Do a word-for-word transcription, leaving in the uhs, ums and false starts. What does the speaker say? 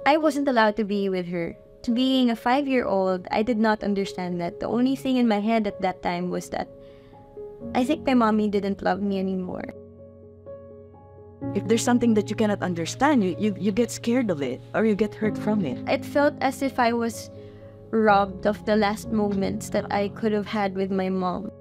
I wasn't allowed to be with her. To being a five-year-old, I did not understand that. The only thing in my head at that time was that I think my mommy didn't love me anymore. If there's something that you cannot understand, you, you, you get scared of it or you get hurt from it. It felt as if I was robbed of the last moments that I could have had with my mom.